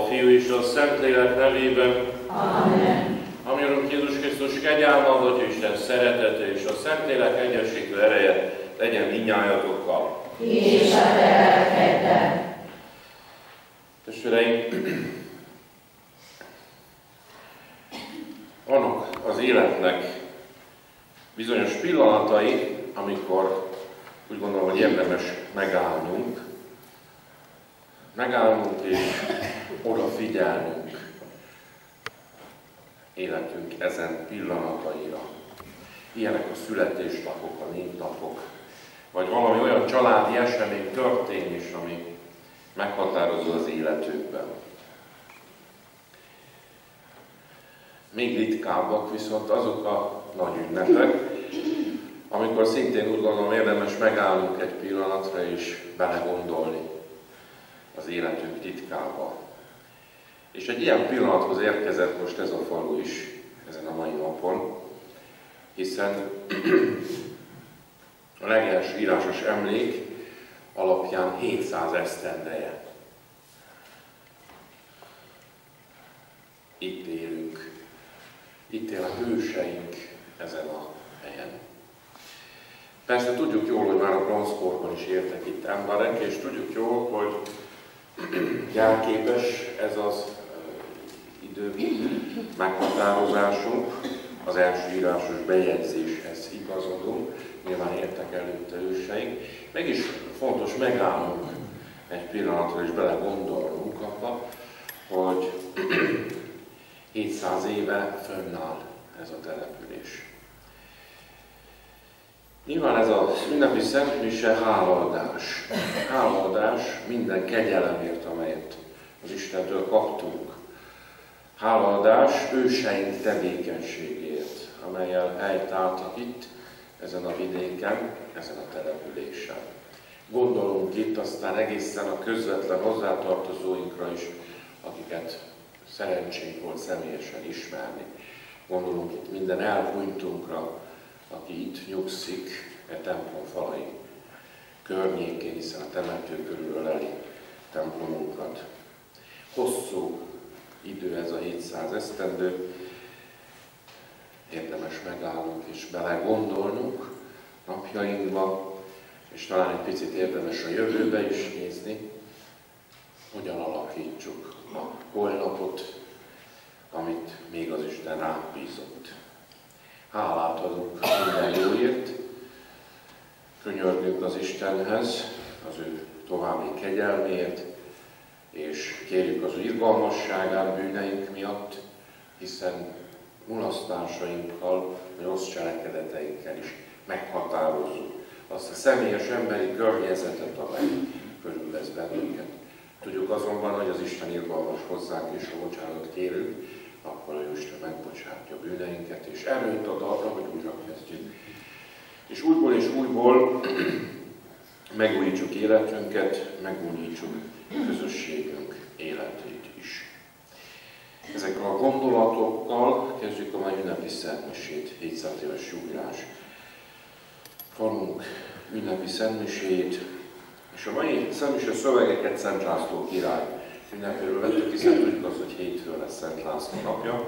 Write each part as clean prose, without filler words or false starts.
Fiú és a Szentlélek nevében. Amen. Ami Urunk Jézus Krisztus kegyelme, az Atya Isten szeretete és a Szentlélek egyességű ereje legyen mindnyájatokkal. És a te lelkeddel. Testvéreim, vannak az életnek bizonyos pillanatai, amikor úgy gondolom, hogy érdemes megállnunk és odafigyelnünk életünk ezen pillanataira. Ilyenek a születésnapok, a névnapok, vagy valami olyan családi esemény történés, ami meghatározó az életünkben. Még ritkábbak viszont azok a nagy ünnepek, amikor szintén úgy gondolom érdemes megállnunk egy pillanatra és belegondolni az életünk titkába. És egy ilyen pillanathoz érkezett most ez a falu is, ezen a mai napon, hiszen a legelső írásos emlék alapján 700 esztendeje. Itt élünk, itt élnek őseink ezen a helyen. Persze tudjuk jól, hogy már a bronzkorban is éltek itt emberek, és tudjuk jól, hogy jelképes ez az idő meghatározásunk, az első írásos bejegyzéshez igazodunk, nyilván értek előtte őseink. Mégis fontos megállnunk egy pillanatra és belegondolnunk abba, hogy 700 éve fönnáll ez a település. Nyilván ez az ünnepi szentmise hálaadás. Hálaadás minden kegyelemért, amelyet az Istentől kaptunk. Hálaadás őseink tevékenységért, amellyel helytáltak itt, ezen a vidéken, ezen a településen. Gondolunk itt aztán egészen a közvetlen hozzátartozóinkra is, akiket szerencsénk volt személyesen ismerni. Gondolunk itt minden elhunytunkra, aki itt nyugszik e templom falai környékén, hiszen a temető körül öleli templomunkat. Hosszú idő ez a 700 esztendő, érdemes megállnunk és belegondolnunk napjainkba, és talán egy picit érdemes a jövőbe is nézni, hogyan alakítsuk a holnapot, amit még az Isten ránk bízott. Hálát adunk minden jóért, könyörgünk az Istenhez, az ő további kegyelméért, és kérjük az ő irgalmasságát bűneink miatt, hiszen mulasztásainkkal, vagy rossz cselekedeteinkkel is meghatározzuk azt a személyes emberi környezetet, amely körülvesz bennünket. Tudjuk azonban, hogy az Isten irgalmas hozzánk, és ha bocsánatot kérünk, akkor ő Isten megbocsátja bűneinket, és erőt ad arra, hogy újra kezdjük. És újból megújítsuk életünket, megújítsuk közösségünk életét is. Ezekkel a gondolatokkal kezdjük a mai ünnepi szentmisét, 700 éves jubilás falunk ünnepi szentmisét, és a mai szentmise szövegeket Szent László király ünnepéről vettük, hiszen tudjuk azt, hogy hétfőn lesz Szent László napja,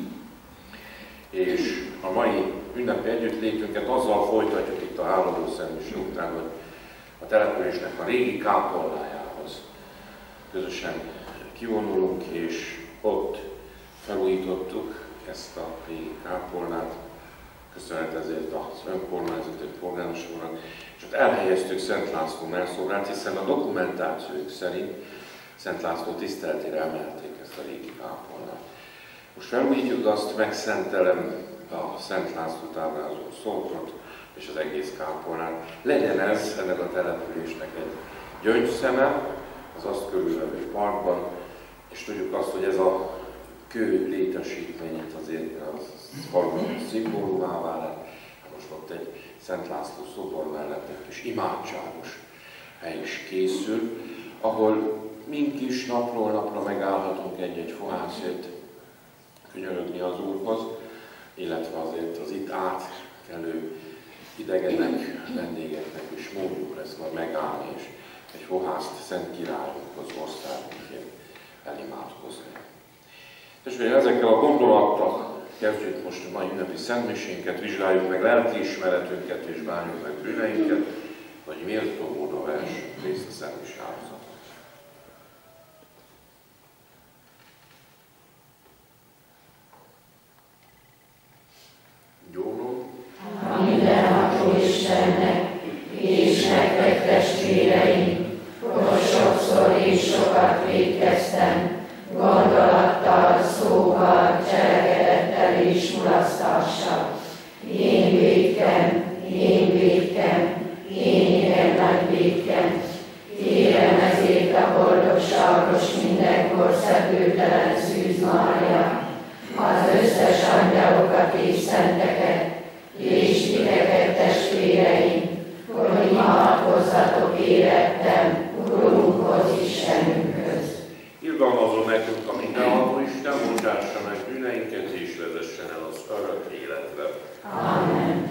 és a mai ünnepi együttlétünket azzal folytatjuk itt a háladó szentmise után, hogy a településnek a régi kápolnájához közösen kivonulunk, és ott felújítottuk ezt a régi kápolnát, köszönet ezért az önkormányzati polgármesternek, és ott elhelyeztük Szent László melszórát, hiszen a dokumentációk szerint Szent László tiszteletére emelték ezt a régi kápolnát. Most felújítjuk azt, megszentelem a Szent Lászlót ábrázoló szobrot és az egész kápolnát. Legyen ez ennek a településnek egy gyöngyszeme az azt körülvevő parkban, és tudjuk azt, hogy ez a kő létesítmény itt azért a faluban szimbólumá vált. Most ott egy Szent László szobor mellett egy kis imádságos hely is készül, ahol mink is napról napra megállhatunk egy-egy fohászért könyörögni az Úrhoz, illetve azért az itt átkelő idegenek, vendégeknek is módjuk lesz majd megállni, és egy fohászt Szent Királyunkhoz, országunkért elimádkozni. Testvérem, ezekkel a gondolattal kezdjük most a mai ünnepi szentmisénket, vizsgáljuk meg lelkiismeretünket és bánjuk meg bűneinket, vagy méltó módon vehessünk részt a szentmise áldozatot. Gyónom, a mindenható Istennek, és nektek testvéreim, hogy sokszor és sokat vétkeztem, gondolattal, szóval, cselekedettel és mulasztással. Én vétkem, én igen nagy vétkem. Kérem ezért a boldogságos, mindenkor szedőtelen Szűz Mária, az összes angyalokat és szenteket, és titeket testvéreim, hogy imádkozzatok érettem Urunkhoz, Istenünkhöz. irgalmazol nekünk a mindenható Isten, bocsássa meg bűneinket és vezessen el az örök életre. Amen.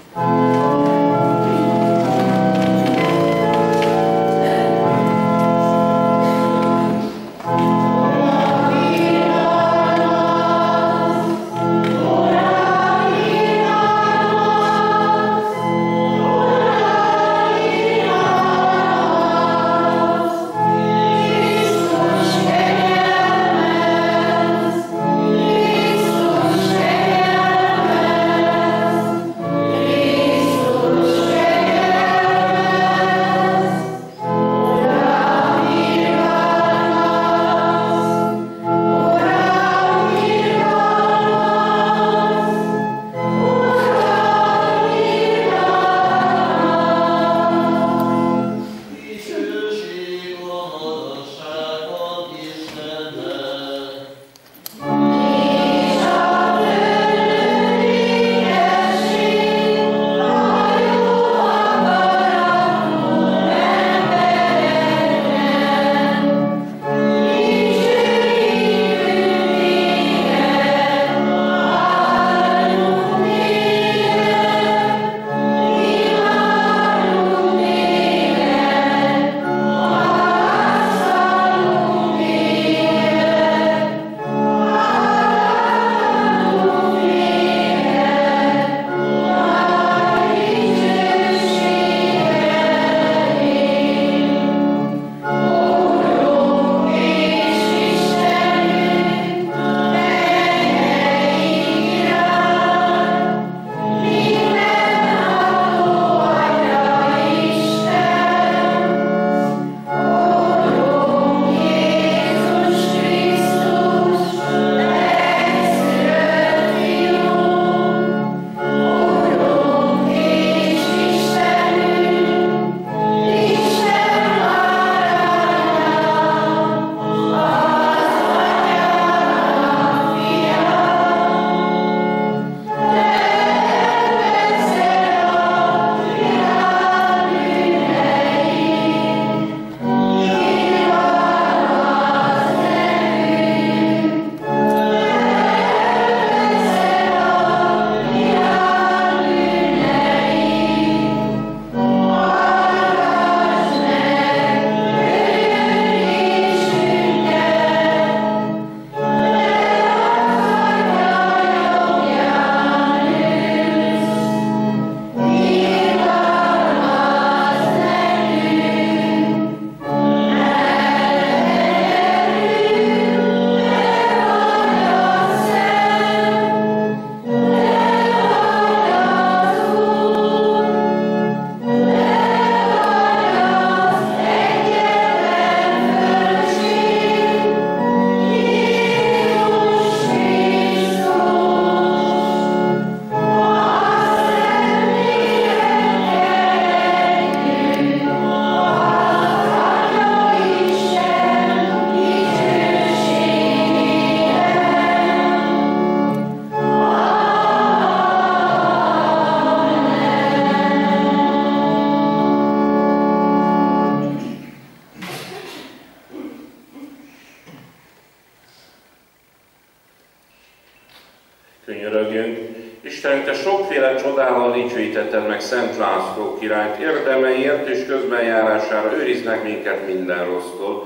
Könyörögjünk. Istenünk, Te sokféle csodával dicsőítetted meg Szent László királyt, érdemeiért és közbenjárására őrizd meg minket minden rossztól,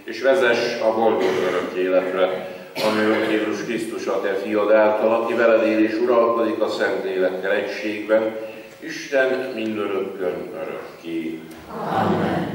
és vezess a boldog örök életre, ami Jézus Krisztus a te fiad által, aki veled él és uralkodik a Szentlélekkel egységben, Isten mindörökkön örökké. Amen.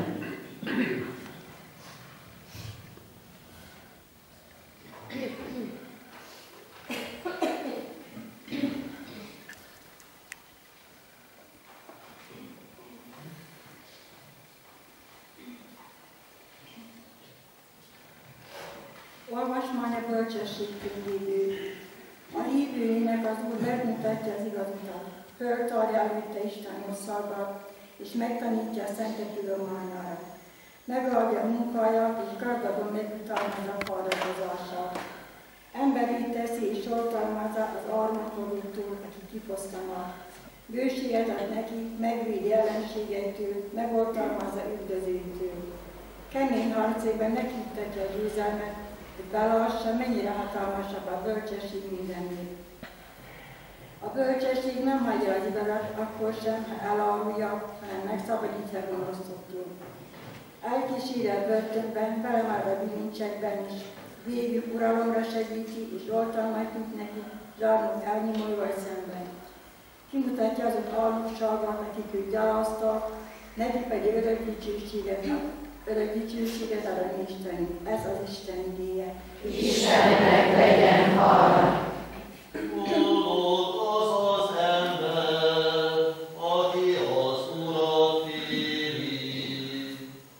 Olvasmány a bölcsességkönyvéből. A hívőinek az Úr megmutatja az igaz utat, föltarja előtte Isten országát, és megtanítja a szentek tudományára. Megadja a munkáját, és gazdagon megutalmazza a fáradozását. Emberi teszi és oltalmazza az armakorútól, aki kifosztanak. Bőséget ad neki, megvéd ellenségeitől, megoltalmazza üldözőtől. Kemény harcében nekiktetja a győzelmet, hogy belássa, mennyire hatalmasabb a bölcsesség mindennél. A bölcsesség nem hagyja az igazat, akkor sem, ha elárulja, hanem megszabadítja a gonoszoktól. Elkíséri a börtönben, belemáll a bilincsekben is, végül uralomra segíti, és oltalmat nyújt neki, zsarnok elnyomóival szemben. Kimutatja azok álmokságát, akik őt gyaláztak, neki pedig örök dicsőséget ad a Isteni. Ez az Isten igéje. Istennek legyen hála. Boldog az az ember, aki az Urat féli.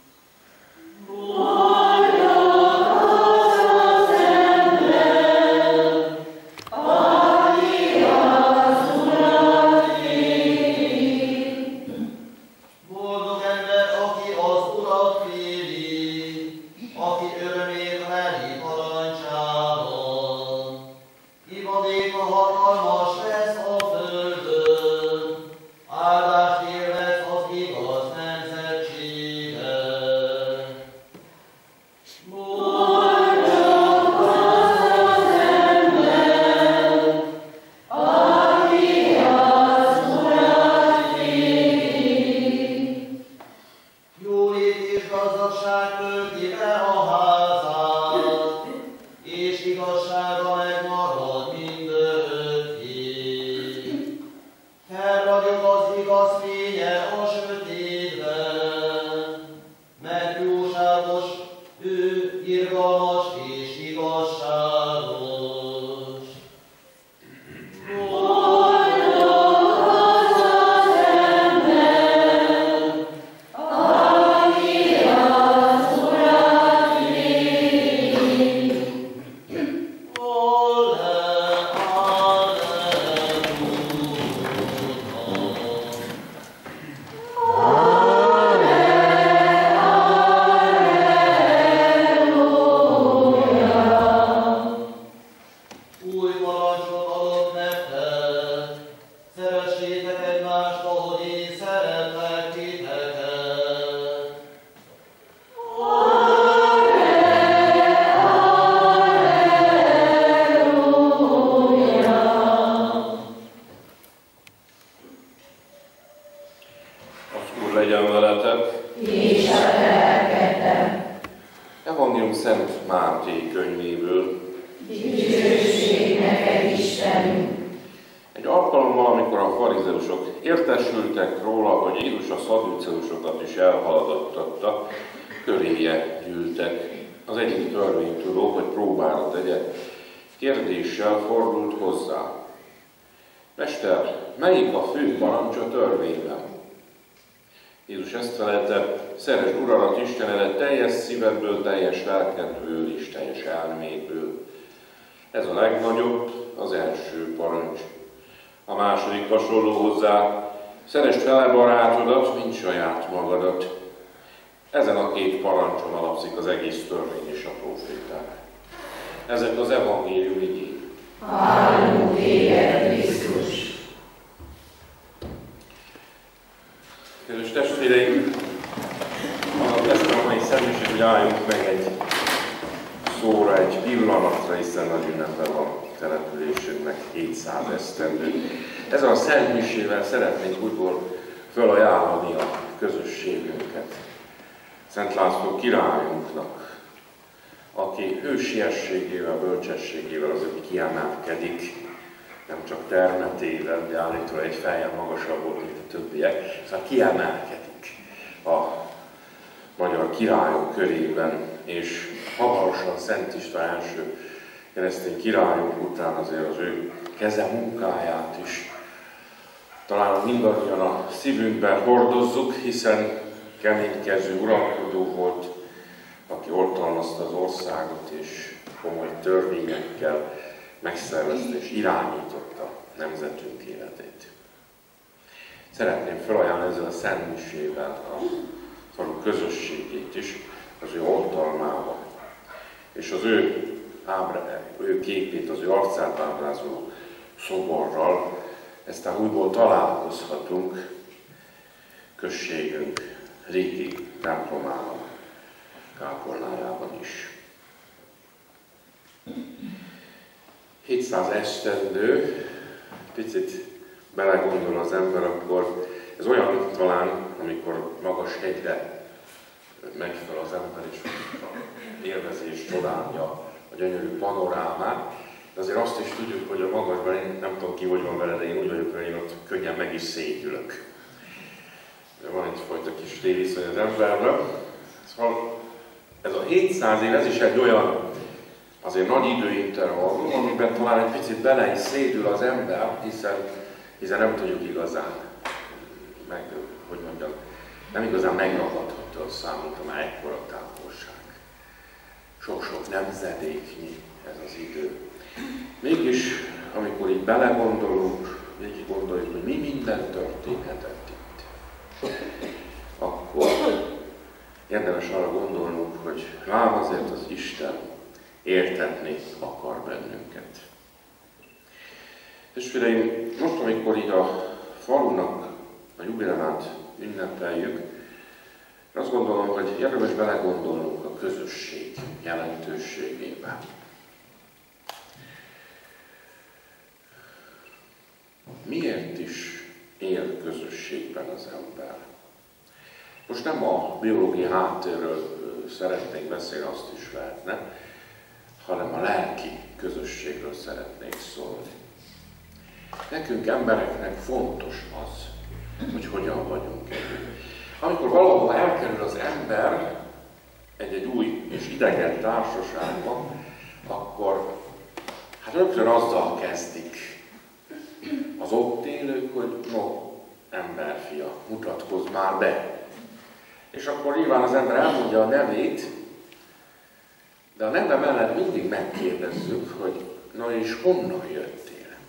Boldog az az ember, aki az Urat féli. Boldog ember, aki az Urat féli, aki örömét leli parancsában. Ivadéka hatalmas lesz a földön, áldást élvez az igaz nemzetségben. Boldog az az ember, aki az Urat féli. Jólét és gazdagság tölti be a házát, és igazsága megmarad mindörökké. Felragyog az igaz fénye a sötétben, mert jóságos, ő irgalmas és igazságos. Boldog az az ember, aki az Urat féli. Ole, új parancsot adok nektek, szeressétek egymást, ahogy én szeretlek titeket. Az Úr legyen veletek. És a lelkeddel. Evangélium Szent Máté könyvéből. Dicsőség neked, Istenünk. Egy alkalommal, amikor a farizeusok értesültek róla, hogy Jézus a szadduceusokat is elhallgattatta, köréje gyűltek. Az egyik törvénytudó, hogy próbára tegye, kérdéssel fordult hozzá. Mester, melyik a fő parancs a törvényben? Jézus ezt felelte, szeresd Uradat Istenedet teljes szívedből, teljes lelkedből és teljes elmédből. Ez a legnagyobb, az első parancs. A második hasonló hozzá, szeresd fele barátodat, mint saját magadat. Ezen a két parancson alapszik az egész törvény és a próféták. Ezek az evangélium igék. Hallunk téged, Krisztus. Kedves testvéreim, annak teszem a mai szentmiség, hogy álljunk meg egy szóra, egy pillanatra, hiszen nagy ünnepe van településünknek 700 esztendő. Ezen a szentmisével szeretnénk újból felajánlani a közösségünket. Szent László királyunknak, aki hősiességével, bölcsességével azért kiemelkedik, nem csak termetével, de állítólag egy fejjel magasabb volt, mint a többiek, szóval kiemelkedik a magyar királyok körében, és hamarosan Szent István első keresztény királyok után azért az ő keze munkáját is talán mindannyian a szívünkben hordozzuk, hiszen keménykező uralkodó volt, aki oltalmazta az országot, és komoly törvényekkel megszervezte és irányította nemzetünk életét. Szeretném felajánlani ezzel a Szent Misével a falu közösségét is, az ő oltalmával, és az ő képét, az ő arcát ábrázoló szoborral, eztán újból találkozhatunk községünk régi templomában, kápolnájában is. 700 esztendő, picit belegondol az ember, akkor ez olyan talán, amikor magas hegyre megy fel az ember, és élvezi és csodálja a gyönyörű panorámát, de azért azt is tudjuk, hogy a magasban, én nem tudom ki, hogy van vele, de én úgy vagyok, hogy én ott könnyen meg is szédülök. Van egyfajta kis téviszony az emberben. Szóval ez a 700 év, ez is egy olyan azért nagy időintervallum, amiben talán egy picit bele is szédül az ember, hiszen nem tudjuk igazán nem igazán megragadható a számunkra már ekkora távolság. Sok-sok nemzedéknyi ez az idő. Mégis, amikor így belegondolunk, végig gondoljuk, hogy mi minden történhetett itt, akkor érdemes arra gondolnunk, hogy lám azért az Isten értetni akar bennünket. Testvéreim, most, amikor így a falunak a jubileumát ünnepeljük, azt gondolom, hogy érdemes belegondolnunk a közösség jelentőségébe. Miért is él közösségben az ember? Most nem a biológiai háttérről szeretnék beszélni, azt is lehetne, hanem a lelki közösségről szeretnék szólni. Nekünk embereknek fontos az, hogy hogyan vagyunk együtt. Amikor valahol elkerül az ember egy új és idegen társaságba, akkor hát rögtön azzal kezdik az ott élők, hogy no, emberfia, mutatkozz már be. És akkor nyilván az ember elmondja a nevét, de a neve mellett mindig megkérdezzük, hogy na és honnan jöttél?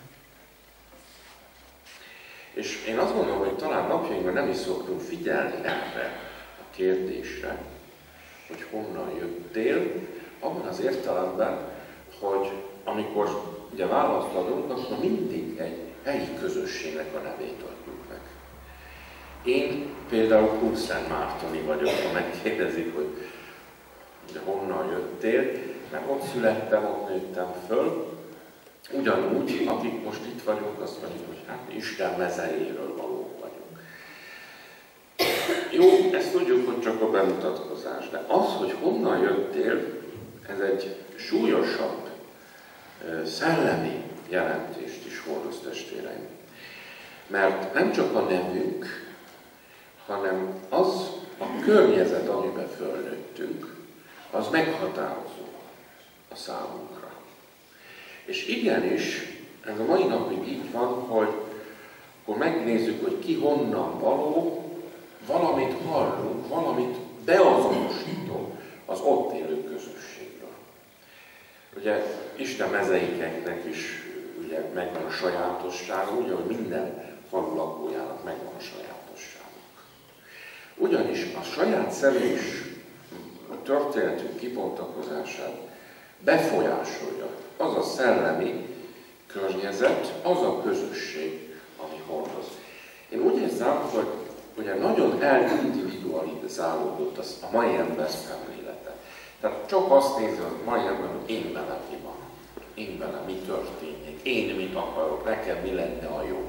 És én azt gondolom, hogy talán napjainkban nem is szoktunk figyelni erre a kérdésre, hogy honnan jöttél, abban az értelemben, hogy amikor ugye választ adunk, akkor mindig egy helyi közösségnek a nevét adjuk meg. Én például Kunszentmártoni vagyok, ha megkérdezik, hogy de honnan jöttél, mert ott születtem, ott nőttem föl. Ugyanúgy, akik most itt vagyunk, azt mondjuk, hogy hát Isten mezejéről valók vagyunk. Jó, ezt tudjuk, hogy csak a bemutatkozás, de az, hogy honnan jöttél, ez egy súlyosabb szellemi jelentést is hordoz, testvéreim. Mert nem csak a nevünk, hanem az a környezet, amiben fölnőttünk, az meghatározó a számunkra. És igenis, ez a mai napig így van, hogy akkor megnézzük, hogy ki honnan való, valamit hallunk, valamit beazonosító az ott élő közösségről. Ugye Isten mezeiknek is ugye megvan a sajátossága, úgy, ahogy minden falu lakójának megvan a sajátosságuk. Ugyanis a saját személyes történetünk kibontakozását befolyásolja az a szellemi környezet, az a közösség, ami hordoz. Én úgy érzem, hogy ugye nagyon elindividualizálódott a mai ember szemlélete. Tehát csak azt nézi a mai ember, hogy én velem mi van, én velem mi történik, én mit akarok, nekem mi lenne a jó.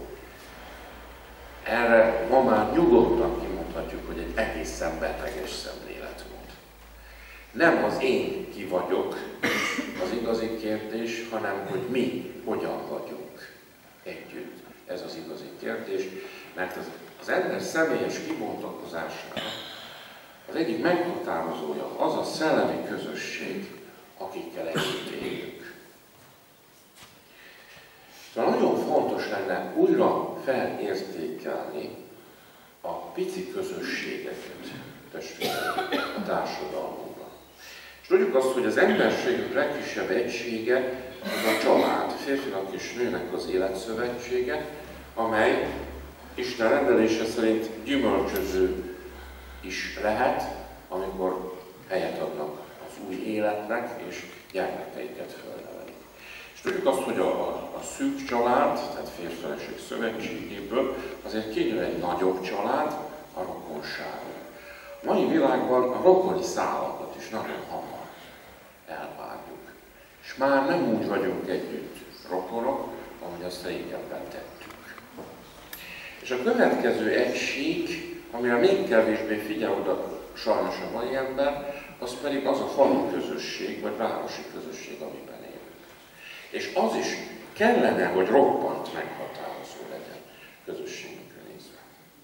Erre ma már nyugodtan kimondhatjuk, hogy egy egészen beteges szemléletmód. Nem az én ki vagyok az igazi kérdés, hanem hogy mi hogyan vagyunk együtt. Ez az igazi kérdés, mert az ember személyes kibontakozásának az egyik meghatározója az a szellemi közösség, akikkel együtt élünk. Szóval nagyon fontos lenne újra felértékelni a pici közösségeket, testvérek, a társadalmunkban. És tudjuk azt, hogy az emberségünk legkisebb egysége az a család, férfinak és nőnek az életszövetsége, amely Isten rendelése szerint gyümölcsöző is lehet, amikor helyet adnak az új életnek, és gyermekeiket fölnevelik. És tudjuk azt, hogy a szűk család, tehát férj-feleség szövetségéből azért kinyíl egy nagyobb család, a rokonság. A mai világban a rokoni szálakat is nagyon hamar elvágjuk. És már nem úgy vagyunk együtt rokonok, ahogy azt régebben tettük. És a következő egység, amire még kevésbé figyel oda sajnos a mai ember, az pedig az a falu közösség, vagy városi közösség, amiben élünk. És az is kellene, hogy roppant meghatározó legyen közösségünkre nézve.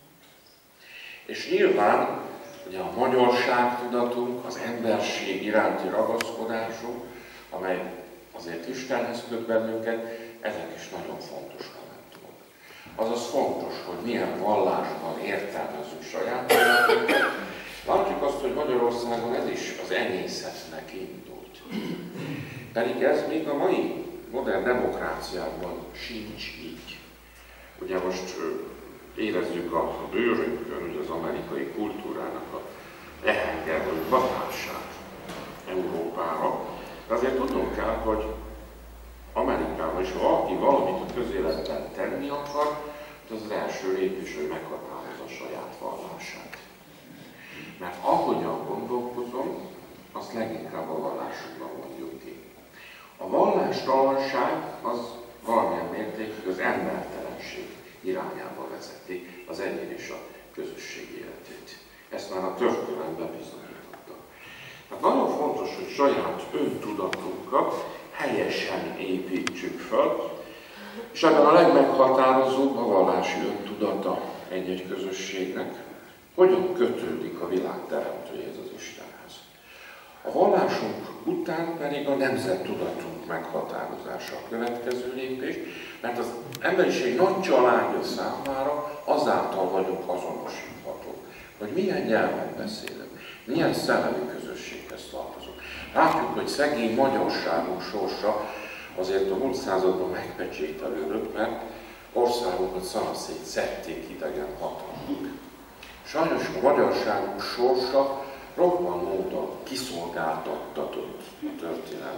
És nyilván ugye a magyarságtudatunk, az emberség iránti ragaszkodásunk, amely azért Istenhez köt bennünket, ezek is nagyon fontos momentumok. Azaz fontos, hogy milyen vallásban értelmezzük saját életünket. Látjuk azt, hogy Magyarországon ez is az enyészetnek indult. Pedig ez még a mai modern demokráciákban sincs így. Ugye most érezzük a bőrünkön, ugye az amerikai kultúrának a lehengerlő hatását Európára. De azért tudnunk kell, hogy Amerikában is, ha valaki valamit a közéletben tenni akar, az első lépés, hogy meghatározza a saját vallását. Mert ahogyan gondolkozom, azt leginkább a vallásukban mondjuk ki. A vallástalanság az valamilyen mértékig az embertelenség irányába vezeti az egyén és a közösség életét. Ezt már a történelem bebizonyította. Tehát nagyon fontos, hogy saját öntudatunkat helyesen építsük fel, és ebben a legmeghatározóbb a vallási öntudata egy-egy közösségnek, hogyan kötődik a világ teremtőjéhez, az Istenhez. A vallásunk után pedig a nemzettudatunk meghatározása a következő lépés, mert az emberiség nagy családja számára azáltal vagyunk azonosíthatók, hogy milyen nyelven beszélünk, milyen szellemi közösséghez tartozunk. Látjuk, hogy szegény magyarságunk sorsa azért a múlt században megpecsételődött, mert országunkat szanaszét szedték idegen hatalmak. Sajnos a magyarságunk sorsa roppant módon kiszolgáltatott a történelem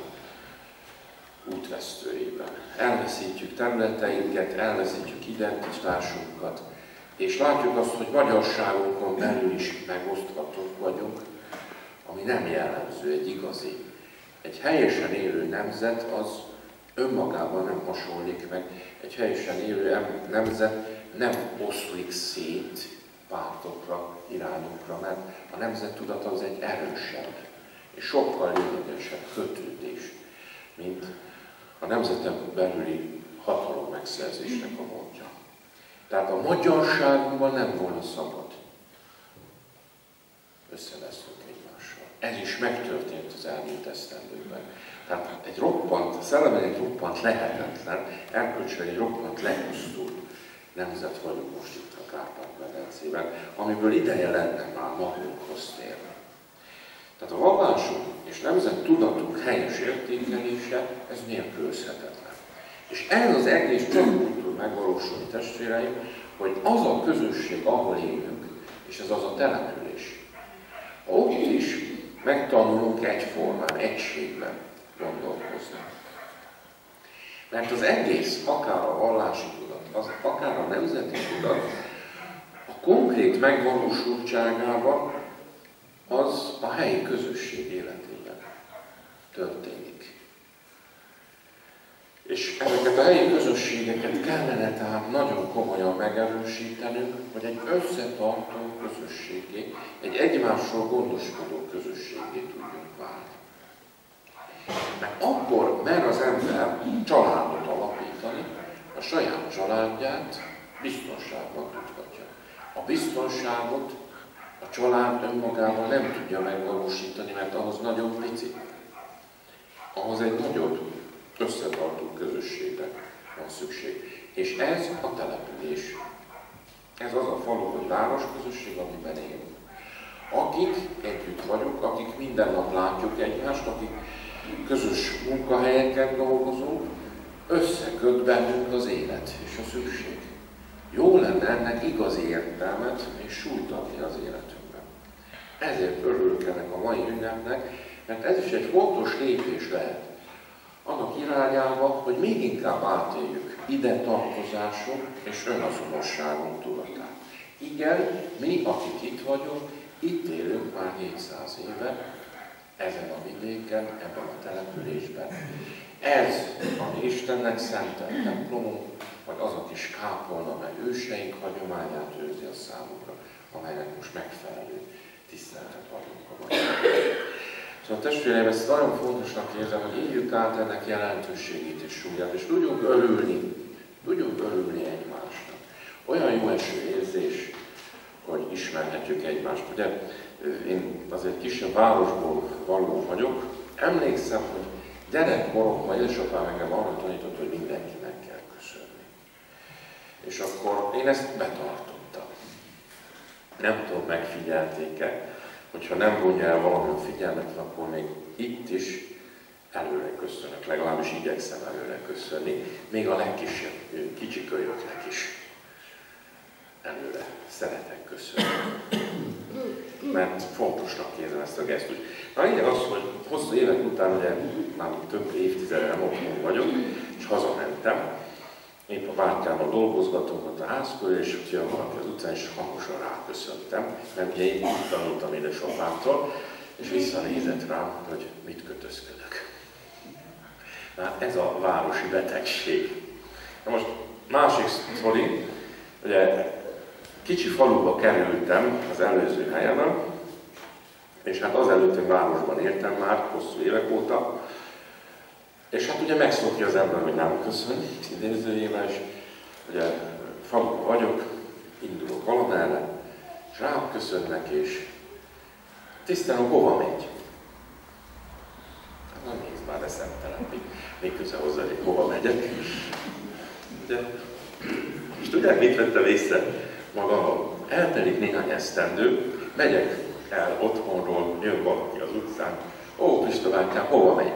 útvesztőjében. Elveszítjük területeinket, elveszítjük identitásunkat, és látjuk azt, hogy magyarságunkon belül is megoszthatók vagyunk, ami nem jellemző egy igazi. Egy helyesen élő nemzet az önmagában nem hasonlik meg. Egy helyesen élő nemzet nem oszlik szét pártokra, irányokra, mert a nemzettudat az egy erősebb és sokkal lényegesebb kötődés, mint a nemzeten belüli hatalom megszerzésnek a módja. Tehát a magyarságunkban nem volna szabad összeveszünk egymással. Ez is megtörtént az elmúlt esztendőkben. Tehát egy roppant, szellemileg egy roppant lehetetlen, erkölcsileg egy roppant lepusztult nemzet vagyunk most itt a Kárpát-medencében, amiből ideje lenne már magunkhoz térni. Tehát a vallásunk és nemzettudatunk helyes értékelése, ez nélkülözhetetlen. És ez az egész csak úgy tud megvalósulni, testvéreim, hogy az a közösség, ahol élünk, és ez az a település. Ott is megtanulunk egyformán, egységben gondolkozni. Mert az egész, akár a vallási tudat, akár a nemzeti tudat, a konkrét megvalósultságában az a helyi közösség életében történik. És ezeket a helyi közösségeket kellene tehát nagyon komolyan megerősítenünk, hogy egy összetartó közösségé, egy egymásról gondoskodó közösségé tudjunk válni. Mert akkor mer az ember családot alapítani, a saját családját biztonságban tudhatja. A biztonságot a család önmagában nem tudja megvalósítani, mert ahhoz nagyon pici. Ahhoz egy nagyobb összetartó közösségre van szükség. És ez a település. Ez az a falu vagy városközösség, amiben élünk. Akik együtt vagyunk, akik minden nap látjuk egymást, akik közös munkahelyeken dolgozunk, összeköt bennünk az élet és a szükség. Jó lenne ennek igazi értelmet és súlyt adni az életünkben. Ezért örülök ennek a mai ünnepnek, mert ez is egy fontos lépés lehet annak irányába, hogy még inkább átéljük ide tartozásunk és önazonosságunk tudatát. Igen, mi, akik itt vagyunk, itt élünk már 700 éve, ezen a vidéken, ebben a településben. Ez, ami Istennek szentelt templomunk, vagy az a kis kápolna, meg őseink hagyományát őrzi a számunkra, amelynek most megfelelő tiszteletet adunk a mai. Szóval testvéreim, ezt nagyon fontosnak érzem, hogy éljük át ennek jelentőségét és súlyát, és tudjunk örülni egymásnak. Olyan jó eső érzés, hogy ismerhetjük egymást. Ugye én azért kisebb városból való vagyok, emlékszem, hogy gyerekkoromban édesapám engem arra tanított, hogy mindenkinek kell köszönni. És akkor én ezt betartottam. Nem tudom, megfigyelték-e, hogyha nem vonja el valamilyen figyelmet, akkor még itt is előre köszönök, legalábbis igyekszem előre köszönni, még a legkisebb kicsikölyöknek is előre szeretek köszönni. Mert fontosnak érzem ezt a gesztust. A lényeg az, hogy hosszú évek után, ugye már több évtizedre otthon vagyok, és hazamentem, épp a bátyámmal dolgozgatom ott a ház körül, és hogyha valaki az utcán is hangosan ráköszöntem, mert ugye én így tanultam édesapámtól, és visszanézett rám, hogy mit kötözködök. Hát ez a városi betegség. Na most másik sztori, ugye kicsi faluba kerültem az előző helyemen, és hát azelőtt én városban éltem már hosszú évek óta, és hát ugye megszokja az ember, hogy nem köszön, idézőjével, és ugye faluban vagyok, indulok valamerre, és rám köszönnek, és tisztelem, hova megy? Hát nézd már, de szemtelen, még közel hozzá, hogy hova megyek. Ugye, és tudják, mit vettem észre magamon? Eltelik néhány esztendő, megyek el otthonról, jön valaki az utcán, ó, Pista bátyám, hova megy?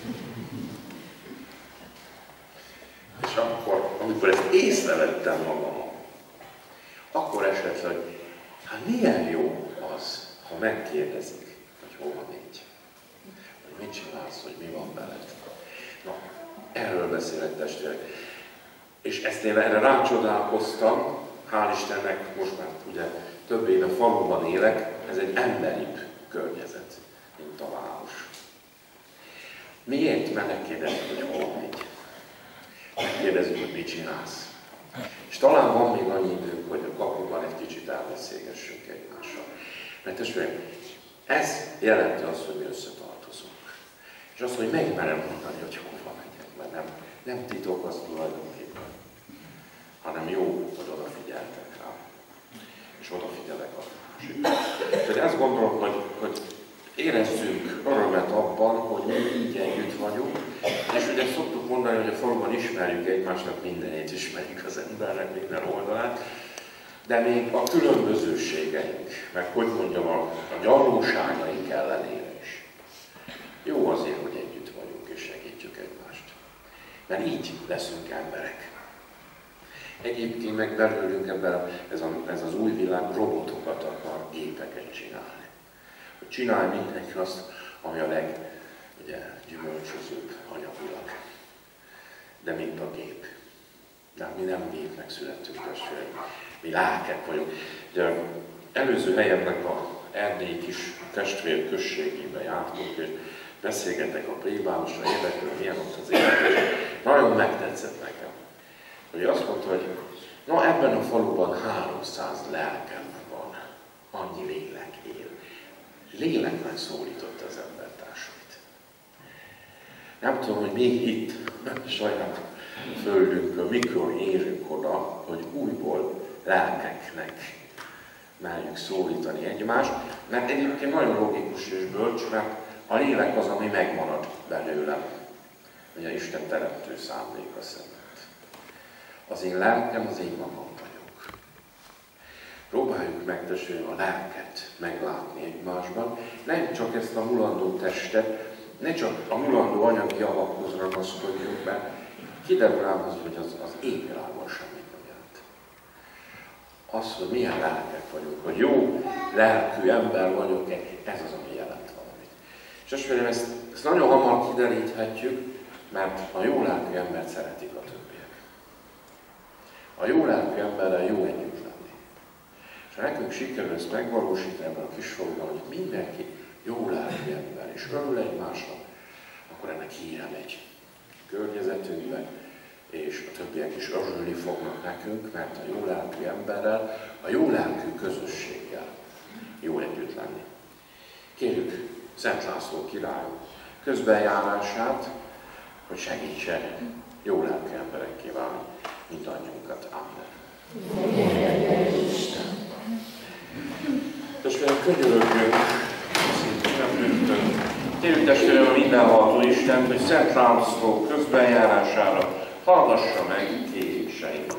És akkor, amikor ezt észrevettem magamon, akkor esett, hogy hát milyen jó az, ha megkérdezik, hogy hova megy, hogy mit csinálsz, hogy mi van veled. Na, erről beszélek, testvérek. És ezt én erre rácsodálkoztam, hál' Istennek most már ugye több éve faluban élek, ez egy emberibb környezet, mint a város. Miért? Mert megkérdezik, hogy hol megy. Megkérdezik, hogy mit csinálsz. És talán van még annyi időnk, hogy a kapuban egy kicsit elbeszélgessünk egymással. Mert testvérem, ez jelenti azt, hogy mi összetartozunk. És azt, hogy megmerem mondani, hogy hova megyek, mert nem titok az tulajdonképpen, hanem jó, hogy odafigyeltek rá. És odafigyelek a másikra. Tehát azt gondolom, hogy érezzünk örömet abban, hogy mi így együtt vagyunk, és ugye szoktuk mondani, hogy a faluban ismerjük egymásnak, mindenét ismerjük az embernek, minden oldalát, de még a különbözőségeink, meg hogy mondjam, a gyarlóságaink ellenére is. Jó azért, hogy együtt vagyunk és segítjük egymást. Mert így leszünk emberek. Egyébként meg belőlünk ebben ez az új világ robotokat akar, gépeket csinálni. Hogy csinálj mindenki azt, ami a leggyümölcsözőbb anyagilag. De mint a gép. De mi nem gépnek születtünk, testvéreim. Mi lelkek vagyunk. Ugye előző helyemnek a erdélyi kis testvérközségébe jártunk, és beszélgetek a plébánosra, érdekről, milyen ott az élet. Nagyon nagyon megtetszett nekem, hogy azt mondta, hogy na ebben a faluban 300 lelkem van, annyi lélek él. Lélek megszólította az embertársait. Nem tudom, hogy még itt, saját földünkön, mikor érünk oda, hogy újból lelkeknek merjük szólítani egymást, mert egyébként nagyon logikus és bölcs, mert a lélek az, ami megmarad belőlem, hogy a Isten teremtő szándéka szerint. Az én lelkem, az én magam vagyok. Próbáljuk meg, testvérem, a lelket meglátni egymásban, nem csak ezt a mulandó testet, ne csak a mulandó anyagi javakhoz ragaszkodjunk be, kiderül ám az, hogy az égvilágon semmit nem jelent. Az, hogy milyen lelkek vagyunk, hogy jó lelkű ember vagyok, ez az, ami jelent valamit. És testvérem, ezt nagyon hamar kideríthetjük, mert a jó lelkű embert szeretik a többiek. A jó lelkű emberrel jó együtt lenni. És ha nekünk sikerül ezt megvalósítani ebben a kis faluban, hogy mindenki jó lelkű ember, és örül egymásnak, akkor ennek híre megy környezetünkben, és a többiek is örülni fognak nekünk, mert a jó lelkű emberrel, a jó lelkű közösséggel jó együtt lenni. Kérjük Szent László király közbenjárását, hogy segítsen jó lelkű emberekké válni mindannyiunkat. Amen. Testvérem, könyörögjünk, nem rögtön. Kérjük testvérem a mindenható Istent, hogy Szent László közbenjárására hallgassa meg kéréseinket.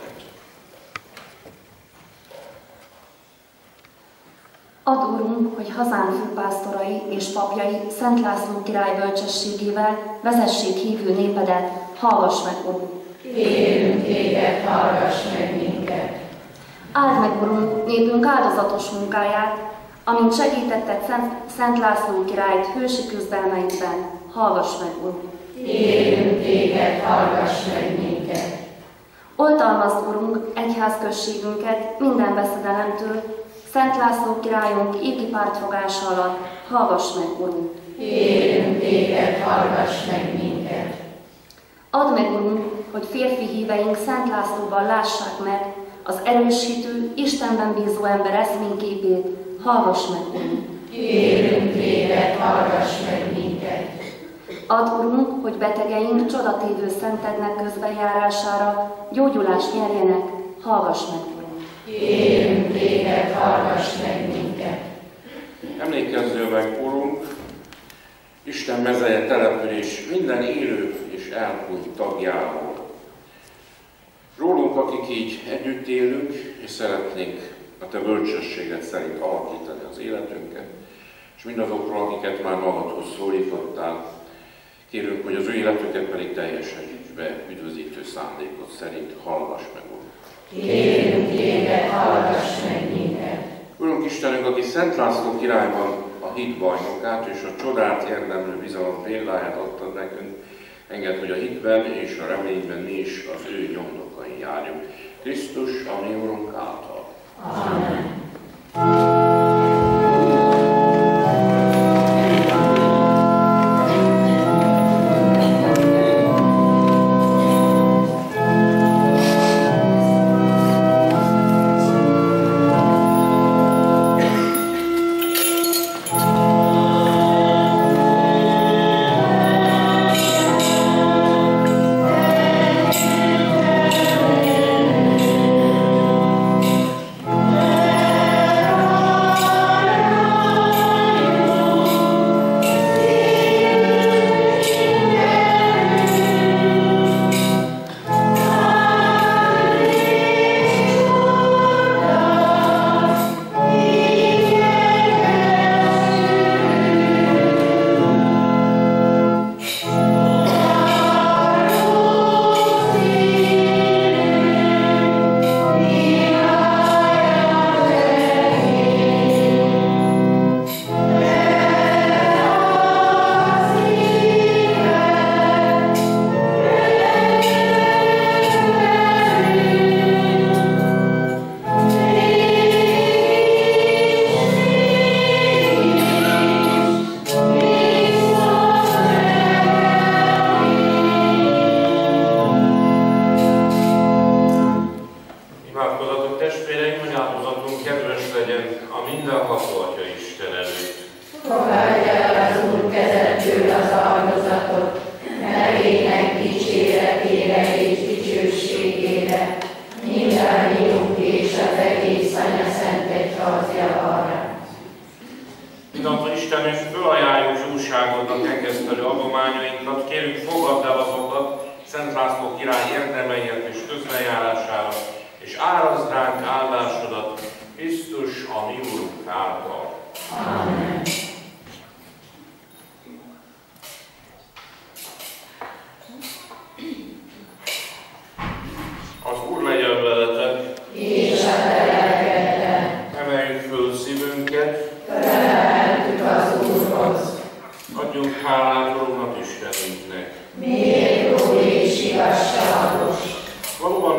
Add, Urunk, hogy hazánk főpásztorai és papjai Szent László király bölcsességével vezessék hívő népedet, hallgass meg, Urunk! Kérünk téged, hallgass meg minket! Áld meg, Urunk, népünk áldozatos munkáját, amint segítetted Szent László királyt hősi küzdelmeinkben, hallgass meg, Urunk! Kérünk téged, hallgass meg minket! Oltalmazd, Urunk, egyházközségünket minden veszedelemtől, Szent László királyunk égi pártfogása alatt, hallgass meg, Urunk! Kérünk téged, hallgass meg minket! Add meg, Urunk, hogy férfi híveink Szent Lászlóban lássák meg az erős hitű, Istenben bízó ember eszményképét, hallgass meg, Urunk! Kérünk téged, hallgass meg minket! Add, Urunk, hogy betegeink csodatévő szentednek közbenjárására gyógyulást nyerjenek, hallgass meg, Urunk! Kérünk téged, hallgass meg minket! Emlékezzél meg, Urunk, Isten mezeje település minden élő és elhunyt tagjáról. Rólunk, akik így együtt élünk, és szeretnénk a Te bölcsességed szerint alakítani az életünket, és mindazokról, akiket már magadhoz szólítottál, kérünk, hogy az ő életüket pedig teljesítsd be üdvözítő szándékod szerint, hallgass meg, Urunk. Kérünk téged, hallgass meg minket! Urunk Istenünk, aki Szent László királyban a hit bajnokát és a csodát érdemlő bizalom példáját adtad nekünk, engedd, hogy a hitben és a reményben mi is az ő nyomdokain járjunk. Krisztus, a mi Urunk által. Amen.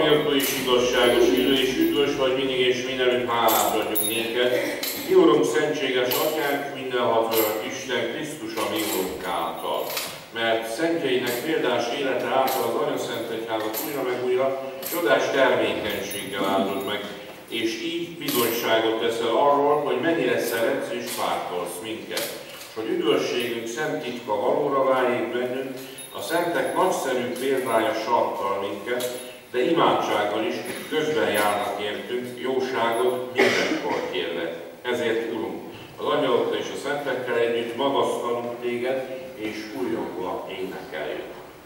méltó és igazságos, élő és üdvös vagy mindig és mindenütt, hálát adjunk néked. Mi Urunk, szentséges Atyánk, mindenható Isten, Krisztus a mi Urunk által. Mert szentjeinek példás élete által az Anyaszent Egyházat újra meg újra csodás termékenységgel áldod meg, és így bizonyságot teszel arról, hogy mennyire szeretsz és pártolsz minket, és hogy üdvösségünk szent titka valóra váljék bennünk, a szentek nagyszerű példája sarkal minket, de imádsággal is közben járnak értünk, jóságod mindenkor kérlek. Ezért, Urunk, az angyalokkal és a szentekkel együtt magasztalunk téged, és újongva énekeljük.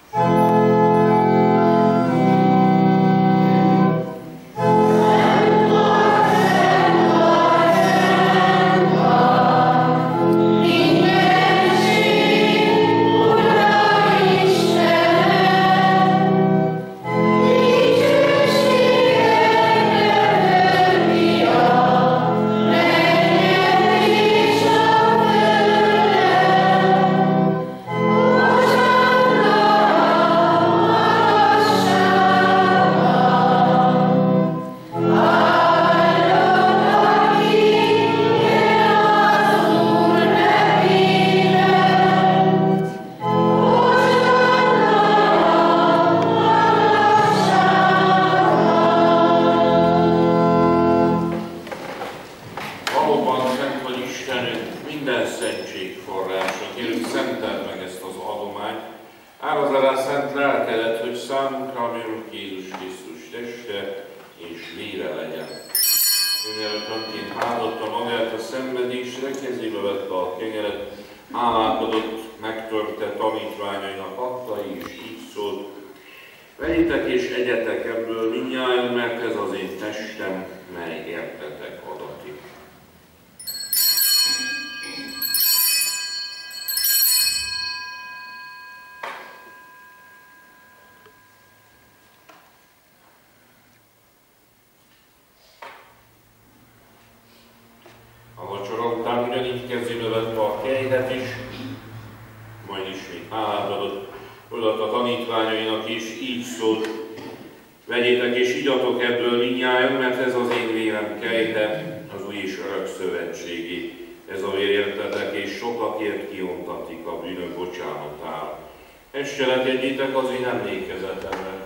Vegyitek és egyetek ebből mindnyájan, mert ez az én testem, mely értetek adatik. A vacsora után ugyanígy kezébe vette a kejhet is, majd ismét hálát adott, odaadta a tanítványainak is, így szólt: vegyétek és igyatok ebből mindnyájan, mert ez az én vérem kejhe, az új és örök szövetségi. Ez a vér értetek, és sokakért kiontatik a bűnök bocsánatára. Ezt cselekedjétek az én emlékezetemre.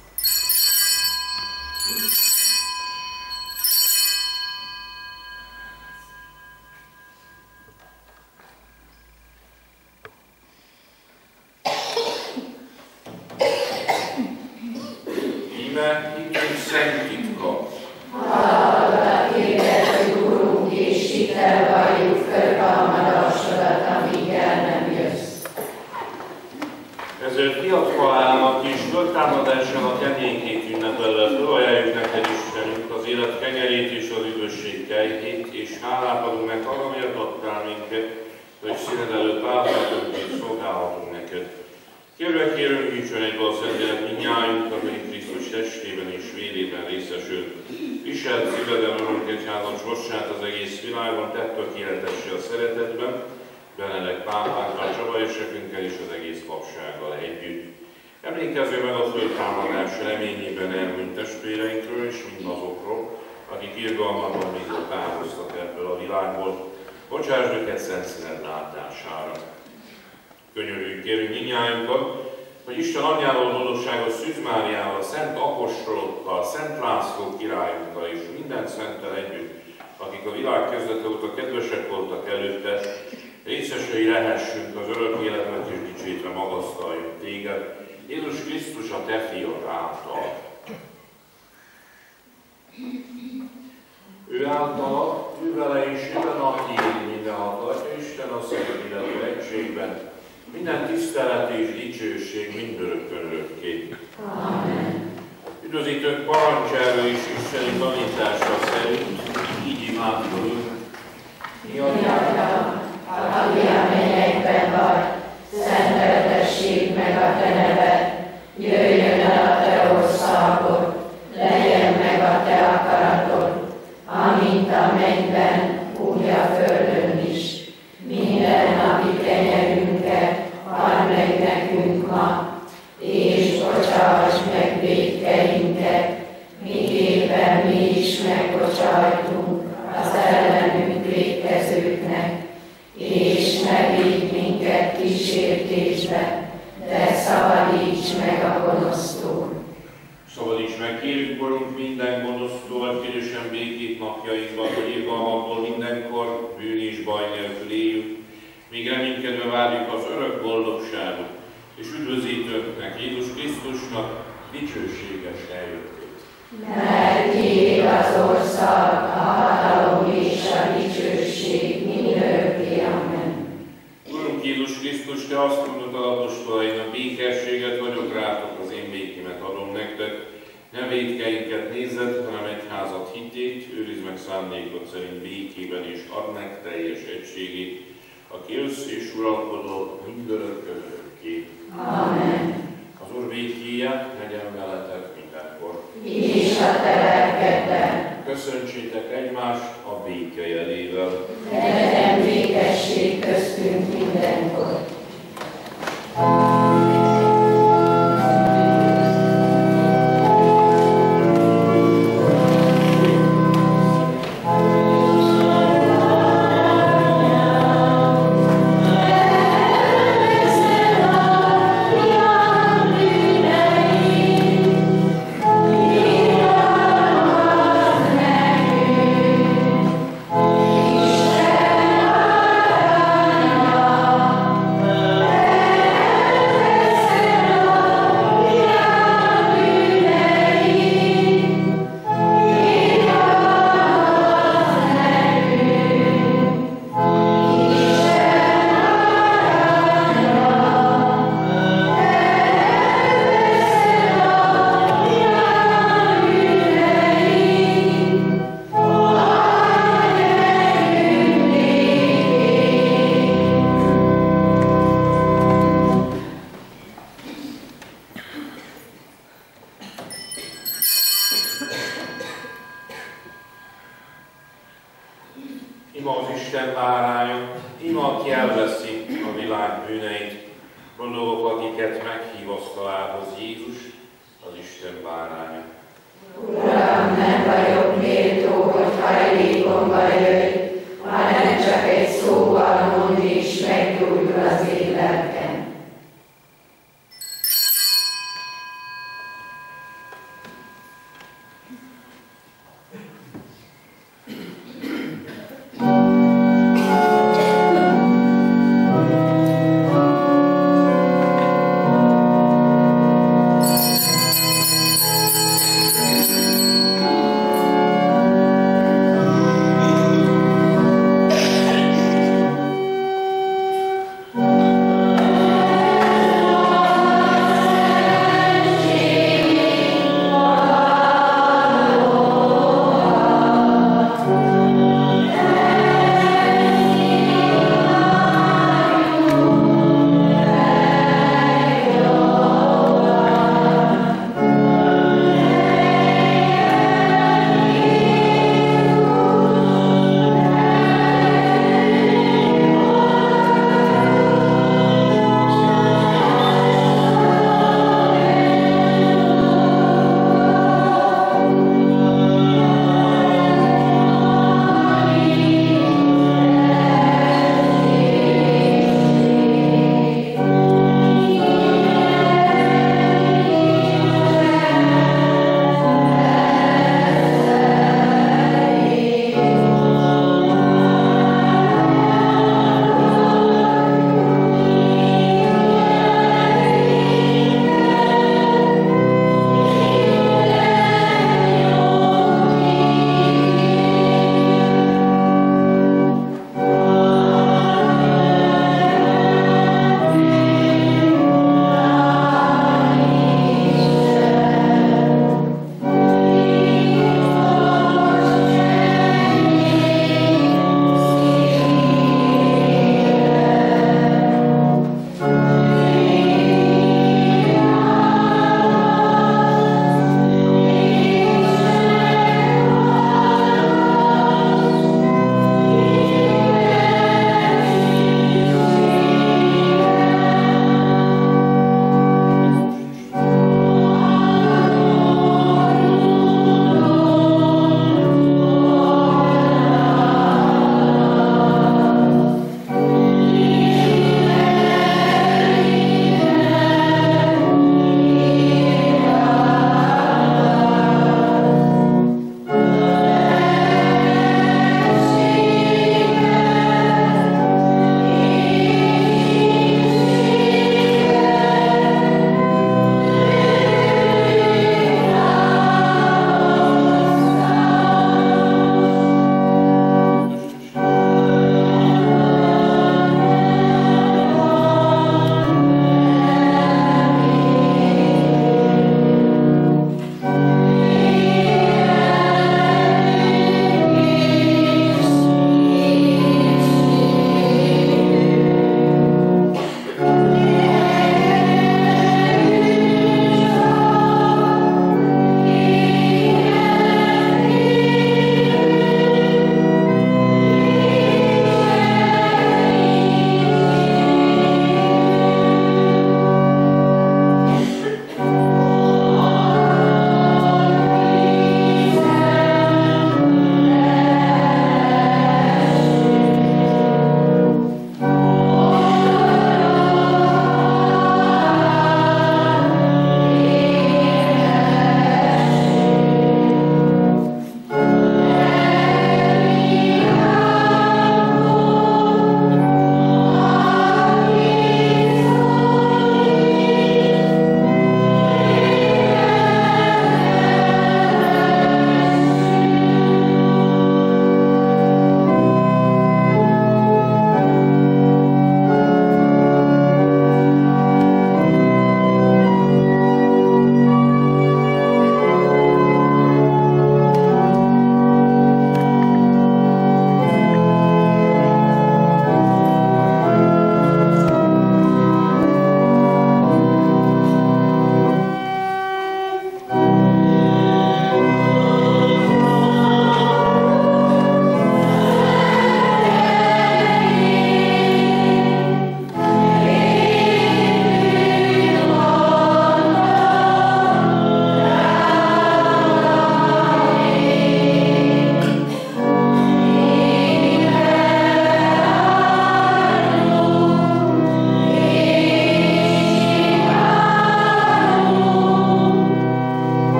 Ezért kiadva állnak és föltámadással a keménykét ünnepelve fölajánljuk neked, Istenünk, az élet kenyerét és az üdvösség kejtét, és hálát adunk meg arra, miért adtál minket, hogy színed előtt állhatunk és szolgálhatunk neked. Kérünk, gyűjtsön egybe a Szentlélek mindnyájunkat, akik Krisztus testében és vérében részesül. Viselt szíveden, Urunk, egyházat sorsát az egész világon, tett tökéletessé a szeretetben, Benedek pápánkkal, Csaba érsekünkkel és az egész papsággal együtt. Emlékezzél meg a föltámadás reményében elmúlt testvéreinkről és mindazokról, akik irgalmatban bízva távoztak ebből a világból. Bocsáss őket szent színed látására. Könyörüljük, kérünk mindnyájunkat, hogy Isten anyjával, boldogságos Szűz Máriával, Szent Apostolokkal, Szent László királyunkkal és minden szenttel együtt, akik a világ kezdete óta kedvesek voltak előtte, részesei lehessünk az örök életet és dicsőítve magasztaljuk téged, Jézus Krisztus a te fiad által. Ő általa, ő vele és őben a hír mindenható Atya Isten a szent illető egységben, minden tisztelet és dicsőség mindörökkön örökké. Amen. Üdvözítőnk parancsára és isteni tanítása szerint így imádkozunk. Mi Atyám, aki a mennyekben vagy, szenteltessék meg a te neved, jöjjön el a te országod, legyen meg a te akaratod, amint a mennyben, úgy a földön is. Minden napi kenyerünket add meg nekünk ma, és bocsáss meg vétkeinket, miképpen mi is megbocsájtunk az ellenünk vétkezőknek, és ne vigy minket kísértésbe, de szabadíts meg a gonosztól. Szabadíts meg, kérjük, Urunk, minden gonosztól, vagy kérősen békét napjainkban, hogy irgalmatból mindenkor bűn és baj nélkül éljünk, míg reménykedve várjuk az örök boldogságot, és üdvözítőnknek, Jézus Krisztusnak dicsőséges eljöttét. Mert tiéd az ország, a hatalom és a dicsőség mindörökké. Amen. Urunk Jézus Krisztus, Te azt mondod az apostolainak, békességet vagyok rátok, az én békémet adom nektek. Ne vétkeinket nézzed, hanem egyházat hitét, őrizd meg szándékod szerint békében, és add meg teljes egységét, aki jössz és uralkodol mindörökké. Amen. Az Úr békéje legyen veletek mindenkor. És a te lelkeddel. Köszöntsétek egymást a béke jelével. Legyen békesség köztünk mindenkor. Ima az Isten báránya, ima, aki elveszi a világ bűneit. Boldogok, akiket meghív asztalához Jézus, az Isten báránya. Uram, nem vagyok méltó, hogy hajlékomba jöjj, hanem csak egy szóval mondd, és meggyógyul az én lelkem.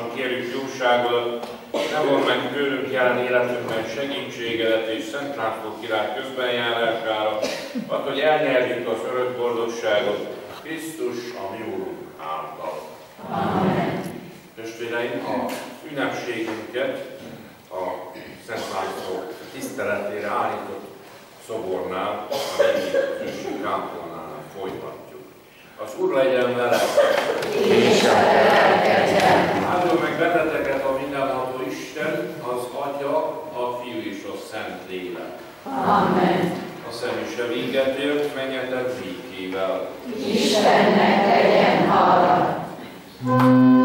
Krisztuson kérjük jóságodat, ne vondd meg tőlünk jelen életünkben segítségedet és Szent László király közbenjárására, add, hogy elnyerjük az örök boldogságot Krisztus a mi Úrunk által. Amen. Testvéreim, a ünnepségünket a Szent László tiszteletére állított szobornál, a régi közösség kápolnánál folytatjuk. Az Úr legyen vele! És a te lelkeddel. Áldjon meg benneteket a mindenható Isten, az Atya, a Fiú és a Szent Lélek. Amen. A szemise véget ért, menjetek békével. Istennek legyen hála.